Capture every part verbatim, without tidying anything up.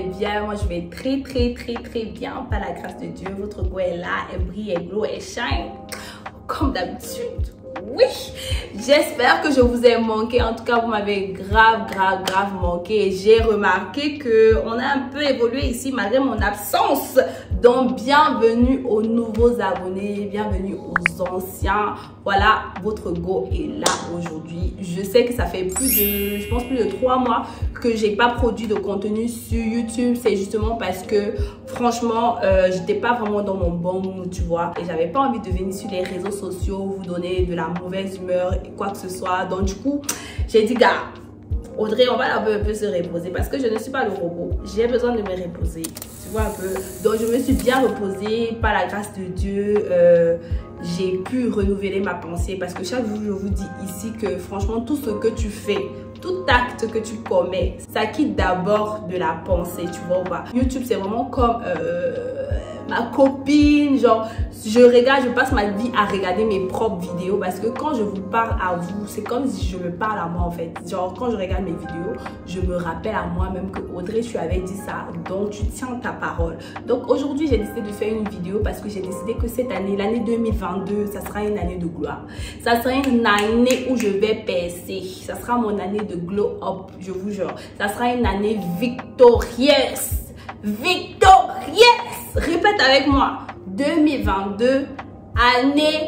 allez bien. Moi, je vais très, très, très, très bien. Par la grâce de Dieu, votre go est là, elle brille, elle glow, elle shine. Comme d'habitude. Oui, j'espère que je vous ai manqué. En tout cas, vous m'avez grave, grave, grave manqué. J'ai remarqué que on a un peu évolué ici malgré mon absence. Donc, bienvenue aux nouveaux abonnés, bienvenue aux anciens. Voilà, votre go est là aujourd'hui. Je sais que ça fait plus de, je pense plus de trois mois que j'ai pas produit de contenu sur YouTube. C'est justement parce que, franchement, euh, j'étais pas vraiment dans mon bon mood, tu vois. Et j'avais pas envie de venir sur les réseaux sociaux, vous donner de la mauvaise humeur et quoi que ce soit. Donc, du coup, j'ai dit, gars, Audrey, on va un peu, un peu se reposer parce que je ne suis pas le robot. J'ai besoin de me reposer. Tu vois un peu. Donc, je me suis bien reposée par la grâce de Dieu. Euh, j'ai pu renouveler ma pensée parce que chaque jour, je vous dis ici que franchement, tout ce que tu fais, tout acte que tu commets, ça quitte d'abord de la pensée, tu vois ou pas. YouTube, c'est vraiment comme euh, ma copine, genre, je regarde, je passe ma vie à regarder mes propres vidéos parce que quand je vous parle à vous, c'est comme si je me parle à moi en fait. Genre, quand je regarde mes vidéos, je me rappelle à moi-même que Audrey, tu avais dit ça, donc tu tiens ta parole. Donc aujourd'hui, j'ai décidé de faire une vidéo parce que j'ai décidé que cette année, l'année deux mille vingt-deux, ça sera une année de gloire. Ça sera une année où je vais percer. Ça sera mon année de glow up, je vous jure. Ça sera une année victorieuse. Victorieuse. Répète avec moi. deux mille vingt-deux, année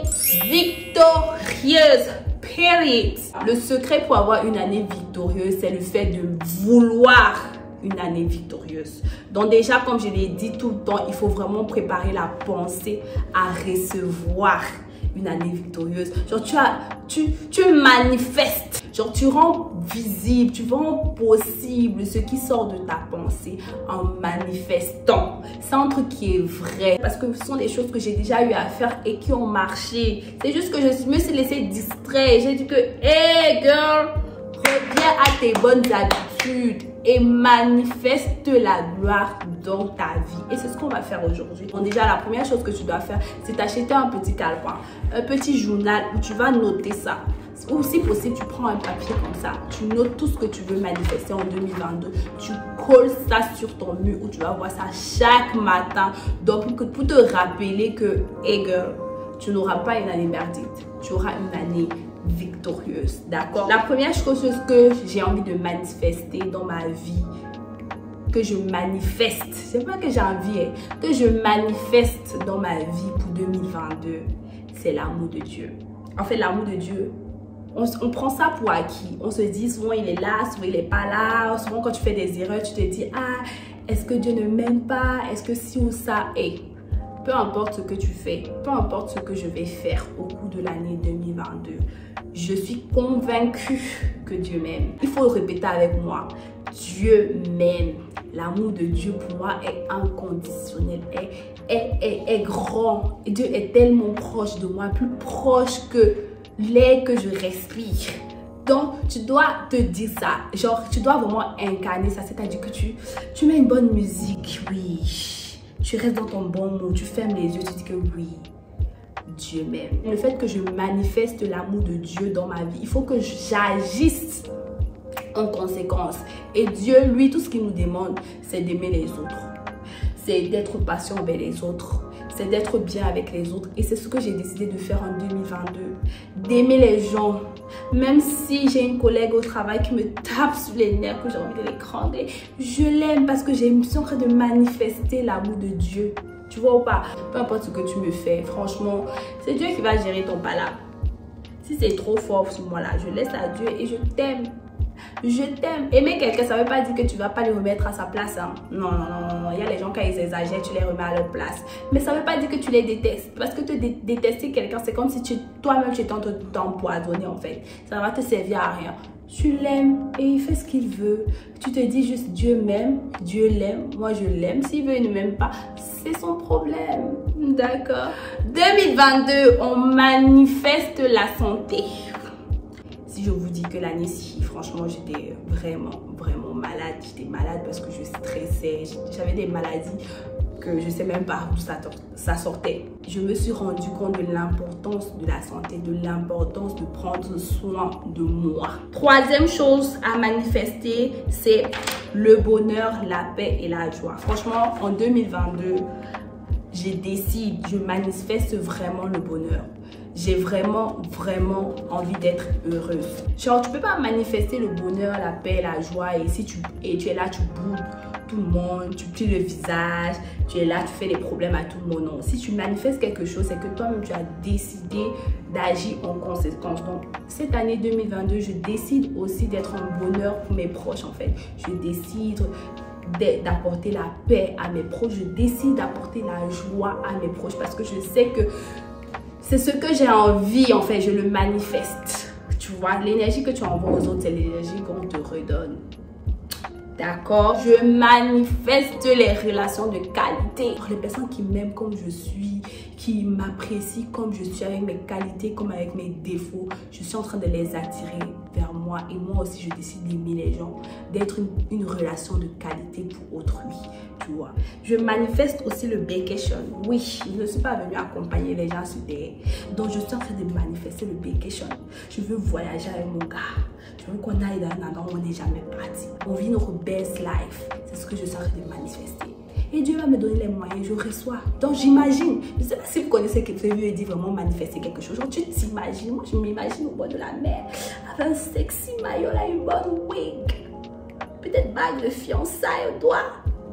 victorieuse. Period. Le secret pour avoir une année victorieuse, c'est le fait de vouloir une année victorieuse. Donc déjà, comme je l'ai dit tout le temps, il faut vraiment préparer la pensée à recevoir une année victorieuse. Genre, tu as, tu, tu manifestes. Genre, tu rends visible, tu rends possible ce qui sort de ta pensée en manifestant. C'est un truc qui est vrai. Parce que ce sont des choses que j'ai déjà eu à faire et qui ont marché. C'est juste que je me suis laissée distraire. J'ai dit que, hey girl, reviens à tes bonnes habitudes et manifeste la gloire dans ta vie. Et c'est ce qu'on va faire aujourd'hui. Donc déjà, la première chose que tu dois faire, c'est t'acheter un petit calepin, un petit journal où tu vas noter ça. Ou si possible, tu prends un papier comme ça, tu notes tout ce que tu veux manifester en deux mille vingt-deux. Tu colles ça sur ton mur où tu vas voir ça chaque matin. Donc pour, pour te rappeler que, hey girl, tu n'auras pas une année merdique, tu auras une année victorieuse, d'accord? La première chose que j'ai envie de manifester dans ma vie, que je manifeste, c'est pas que j'ai envie, hein, que je manifeste dans ma vie pour deux mille vingt-deux, c'est l'amour de Dieu. En fait, l'amour de Dieu, on, on prend ça pour acquis. On se dit souvent il est là, souvent il est pas là. Souvent quand tu fais des erreurs, tu te dis, ah, est-ce que Dieu ne m'aime pas? Est-ce que si ou ça? Et peu importe ce que tu fais, peu importe ce que je vais faire au cours de l'année deux mille vingt-deux, je suis convaincue que Dieu m'aime. Il faut le répéter avec moi. Dieu m'aime. L'amour de Dieu pour moi est inconditionnel, est, est, est, est grand. Et Dieu est tellement proche de moi, plus proche que l'air que je respire. Donc, tu dois te dire ça. Genre, tu dois vraiment incarner ça. C'est-à-dire que tu, tu mets une bonne musique, oui. Tu restes dans ton bon mot, tu fermes les yeux, tu dis que oui, Dieu m'aime. Le fait que je manifeste l'amour de Dieu dans ma vie, il faut que j'agisse en conséquence. Et Dieu, lui, tout ce qu'il nous demande, c'est d'aimer les autres. C'est d'être patient envers les autres. C'est d'être bien avec les autres. Et c'est ce que j'ai décidé de faire en deux mille vingt-deux. D'aimer les gens. Même si j'ai une collègue au travail qui me tape sur les nerfs, que j'ai envie de l'écranger, je l'aime parce que je suis en train de manifester l'amour de Dieu. Tu vois ou pas? Peu importe ce que tu me fais, franchement, c'est Dieu qui va gérer ton palabre. Si c'est trop fort sur moi là, je laisse à Dieu et je t'aime. Je t'aime. Aimer quelqu'un, ça ne veut pas dire que tu ne vas pas le remettre à sa place. Hein. Non, non, non, non. Il y a les gens, quand ils exagèrent, tu les remets à leur place. Mais ça ne veut pas dire que tu les détestes. Parce que te dé détester quelqu'un, c'est comme si toi-même, tu étais en train de t'empoisonner, en fait. Ça ne va te servir à rien. Tu l'aimes et il fait ce qu'il veut. Tu te dis juste, Dieu m'aime, Dieu l'aime, moi je l'aime. S'il veut, il ne m'aime pas, c'est son problème. D'accord? deux mille vingt-deux, on manifeste la santé. Si je vous dis que l'année-ci, franchement, j'étais vraiment, vraiment malade. J'étais malade parce que je stressais. J'avais des maladies que je ne sais même pas d'où ça, ça sortait. Je me suis rendu compte de l'importance de la santé, de l'importance de prendre soin de moi. Troisième chose à manifester, c'est le bonheur, la paix et la joie. Franchement, en deux mille vingt-deux, je décide, je manifeste vraiment le bonheur. J'ai vraiment, vraiment envie d'être heureuse. Genre, tu peux pas manifester le bonheur, la paix, la joie et si tu, et tu es là, tu boudes tout le monde, tu plies le visage, tu es là, tu fais des problèmes à tout le monde. Non, si tu manifestes quelque chose, c'est que toi-même, tu as décidé d'agir en conséquence. Donc, cette année deux mille vingt-deux, je décide aussi d'être un bonheur pour mes proches, en fait. Je décide d'apporter la paix à mes proches. Je décide d'apporter la joie à mes proches parce que je sais que c'est ce que j'ai envie, en fait, je le manifeste. Tu vois, l'énergie que tu envoies aux autres, c'est l'énergie qu'on te redonne. D'accord? Je manifeste les relations de qualité. Les personnes qui m'aiment comme je suis, qui m'apprécient comme je suis, avec mes qualités, comme avec mes défauts, je suis en train de les attirer vers moi. Et moi aussi, je décide d'aimer les gens, d'être une, une relation de qualité pour autrui. Tu vois? Je manifeste aussi le vacation. Oui, je ne suis pas venue accompagner les gens sur des... Donc, je suis en train de manifester le vacation. Je veux voyager avec mon gars. Je veux qu'on aille dans un endroit où on n'est jamais parti. On vit notre best life. C'est ce que je suis en train de manifester. Et Dieu va me donner les moyens, je reçois. Donc j'imagine, je ne sais pas si vous connaissez que Dieu lui dit vraiment manifester quelque chose. Genre tu t'imagines, moi je m'imagine au bord de la mer, avec un sexy maillot là, une bonne wig, peut-être bague de fiançailles au doigt.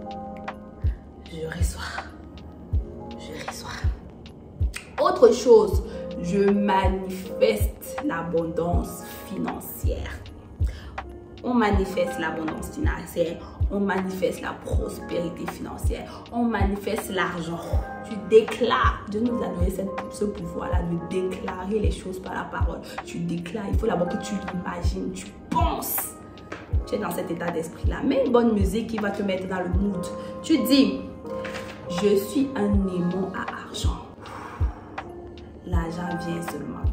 Je reçois. Je reçois. Autre chose, je manifeste l'abondance financière. On manifeste l'abondance financière, on manifeste la prospérité financière, on manifeste l'argent. Tu déclares, Dieu nous a donné cette, ce pouvoir-là de déclarer les choses par la parole. Tu déclares, il faut d'abord que tu l'imagines, tu penses. Tu es dans cet état d'esprit-là. Mets une bonne musique qui va te mettre dans le mood. Tu dis, je suis un aimant à argent. L'argent vient seulement.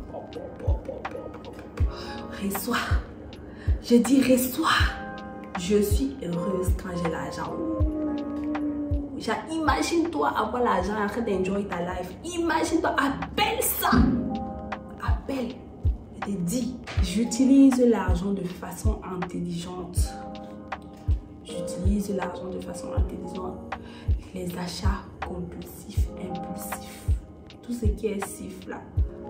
Reçois. Je dis reçois. Je suis heureuse quand j'ai l'argent. Imagine-toi avoir l'argent en train d'enjoy ta life. Imagine-toi, appelle ça. Appelle. Je te dis, j'utilise l'argent de façon intelligente. J'utilise l'argent de façon intelligente. Les achats compulsifs, impulsifs. Tout ce qui est sif là.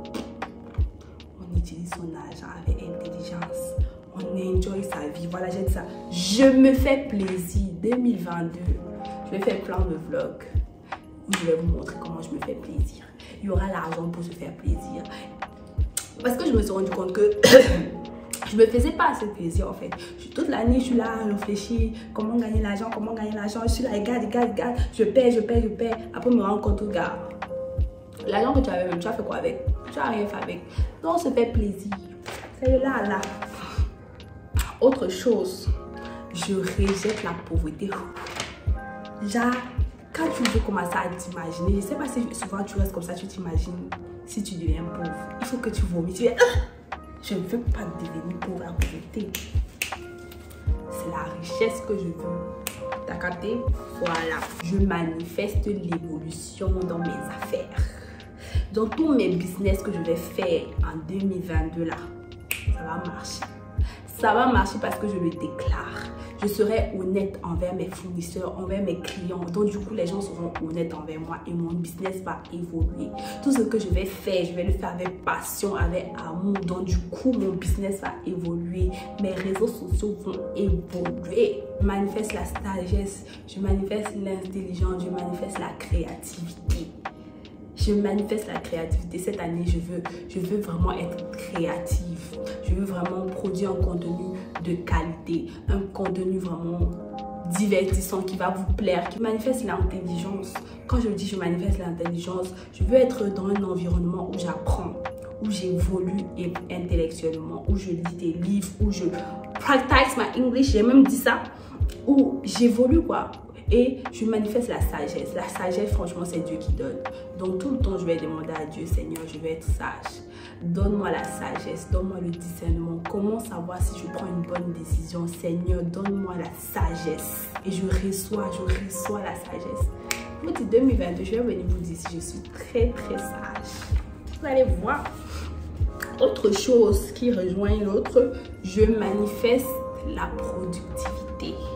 On utilise son argent avec intelligence. On enjoy sa vie. Voilà, j'ai dit ça. Je me fais plaisir. deux mille vingt-deux, je vais faire plein de vlogs où je vais vous montrer comment je me fais plaisir. Il y aura l'argent pour se faire plaisir. Parce que je me suis rendu compte que je me faisais pas assez plaisir en fait. Toute l'année, je suis là à réfléchir comment gagner l'argent, comment gagner l'argent. Je suis là, regarde, regarde, regarde. Je paie, je paie, je paie. Après, je me rends compte, regarde. L'argent que tu avais, tu as fait quoi avec? Tu n'as rien fait avec. Donc, on se fait plaisir. C'est là, là. Autre chose, je rejette la pauvreté. Genre, quand tu veux commencer à t'imaginer, je ne sais pas si souvent tu restes comme ça, tu t'imagines si tu deviens pauvre. Il faut que tu vomis. Tu dis, ah, je ne veux pas devenir pauvre, la pauvreté. C'est la richesse que je veux. T'as capté? Voilà. Je manifeste l'évolution dans mes affaires. Dans tous mes business que je vais faire en deux mille vingt-deux là, ça va marcher. Ça va marcher parce que je le déclare. Je serai honnête envers mes fournisseurs, envers mes clients. Donc du coup, les gens seront honnêtes envers moi et mon business va évoluer. Tout ce que je vais faire, je vais le faire avec passion, avec amour. Donc du coup, mon business va évoluer. Mes réseaux sociaux vont évoluer. Je manifeste la sagesse, je manifeste l'intelligence, je manifeste la créativité. Je manifeste la créativité. Cette année, je veux, je veux vraiment être créative. Je veux vraiment produire un contenu de qualité. Un contenu vraiment divertissant qui va vous plaire, qui manifeste l'intelligence. Quand je dis je manifeste l'intelligence, je veux être dans un environnement où j'apprends, où j'évolue intellectuellement, où je lis des livres, où je practice my English. J'ai même dit ça. Où j'évolue quoi. Et je manifeste la sagesse. La sagesse, franchement, c'est Dieu qui donne. Donc, tout le temps, je vais demander à Dieu, Seigneur, je vais être sage. Donne-moi la sagesse, donne-moi le discernement. Comment savoir si je prends une bonne décision? Seigneur, donne-moi la sagesse. Et je reçois, je reçois la sagesse. Vous dites deux mille vingt-deux, je vais venir vous dire si je suis très, très sage. Vous allez voir. Autre chose qui rejoint l'autre, je manifeste la productivité. Je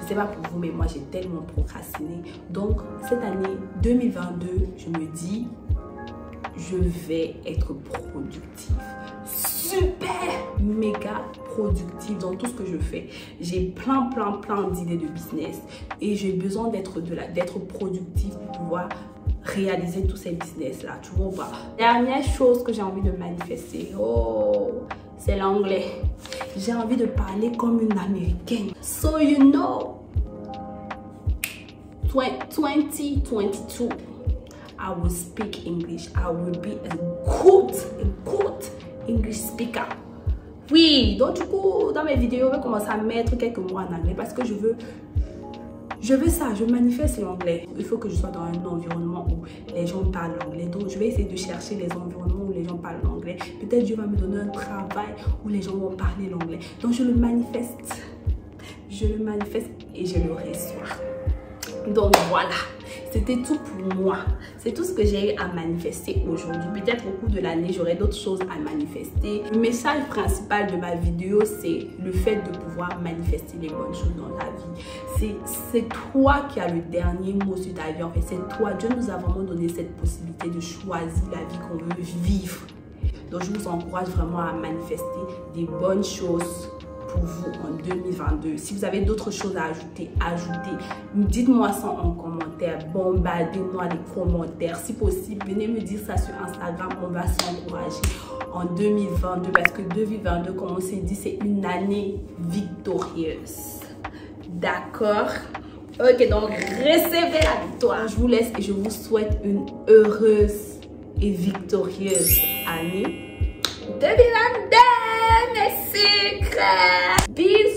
sais pas pour vous, mais moi j'ai tellement procrastiné. Donc cette année deux mille vingt-deux, je me dis, je vais être productive. Super méga productive dans tout ce que je fais. J'ai plein plein plein d'idées de business et j'ai besoin d'être de la d'être productive pour pouvoir réaliser tous ces business là, tu vois ou pas. Dernière chose que j'ai envie de manifester, oh, c'est l'anglais. J'ai envie de parler comme une américaine. So you know, twenty twenty-two, I will speak English. I will be a good, a good English speaker. Oui, donc du coup, dans mes vidéos, je vais commencer à mettre quelques mots en anglais parce que je veux, je veux ça, je manifeste l'anglais. Il faut que je sois dans un environnement où les gens parlent l'anglais. Donc, je vais essayer de chercher les environnements où les gens parlent l'anglais. Peut-être Dieu va me donner un travail où les gens vont parler l'anglais. Donc, je le manifeste. Je le manifeste et je le reçois. Donc, voilà. C'était tout pour moi. C'est tout ce que j'ai à manifester aujourd'hui. Peut-être au cours de l'année, j'aurai d'autres choses à manifester. Le message principal de ma vidéo, c'est le fait de pouvoir manifester les bonnes choses dans ta vie. C'est toi qui as le dernier mot sur ta vie. En fait, c'est toi. Dieu nous a vraiment donné cette possibilité de choisir la vie qu'on veut vivre. Donc, je vous encourage vraiment à manifester des bonnes choses pour vous en deux mille vingt-deux. Si vous avez d'autres choses à ajouter, ajoutez. Dites-moi ça en commentaire. Bombardez-moi les commentaires. Si possible, venez me dire ça sur Instagram. On va s'encourager en deux mille vingt-deux parce que deux mille vingt-deux, comme on s'est dit, c'est une année victorieuse. D'accord? Ok, donc recevez la victoire. Je vous laisse et je vous souhaite une heureuse et victorieuse année deux mille vingt-deux. Mes secrets. Bisous.